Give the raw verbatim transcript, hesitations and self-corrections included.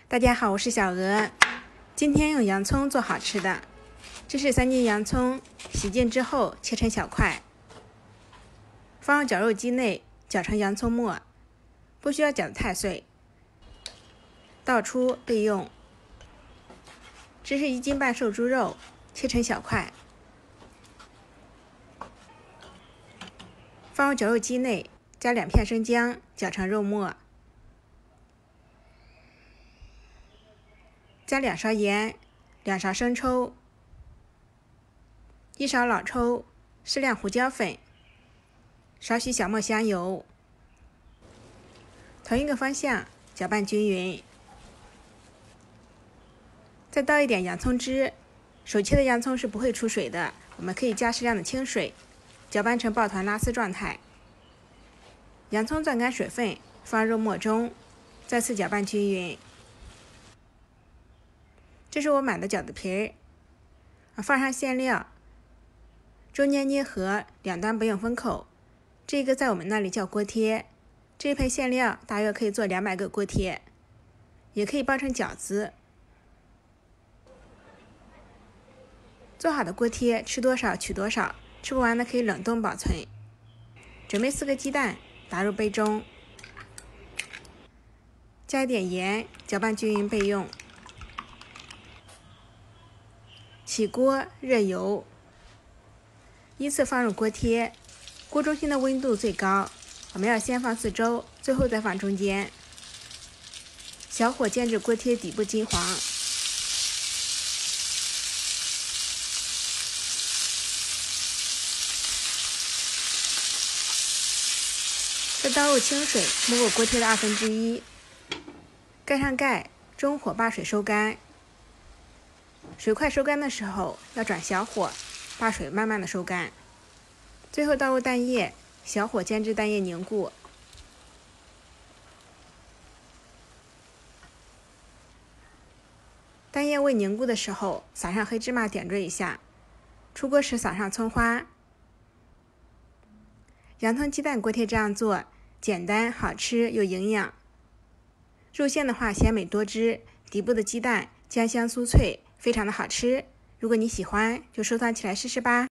大家好，我是小鹅。今天用洋葱做好吃的。这是三斤洋葱，洗净之后切成小块，放入绞肉机内绞成洋葱末，不需要绞得太碎。倒出备用。这是一斤半瘦猪肉，切成小块，放入绞肉机内，加两片生姜，绞成肉末，加两勺盐，两勺生抽，一勺老抽，适量胡椒粉，少许小磨香油，同一个方向搅拌均匀。再倒一点洋葱汁，手切的洋葱是不会出水的，我们可以加适量的清水，搅拌成抱团拉丝状态。洋葱攥干水分，放肉末中，再次搅拌均匀。这是我买的饺子皮儿，放上馅料，中间捏合，两端不用封口。这个在我们那里叫锅贴。这一盆馅料大约可以做两百个锅贴，也可以包成饺子。做好的锅贴吃多少取多少，吃不完的可以冷冻保存。准备四个鸡蛋，打入杯中，加一点盐，搅拌均匀备用。起锅热油，依次放入锅贴，锅中心的温度最高，我们要先放四周，最后再放中间。小火煎至锅贴底部金黄。再倒入清水，没过锅贴的二分之一，盖上盖，中火把水收干。水快收干的时候，要转小火，把水慢慢的收干。最后倒入蛋液，小火煎至蛋液凝固。蛋液未凝固的时候，撒上黑芝麻点缀一下。出锅时撒上葱花。洋葱鸡蛋锅贴这样做，简单好吃又营养。入馅的话鲜美多汁，底部的鸡蛋浆香酥脆，非常的好吃。如果你喜欢，就收藏起来试试吧。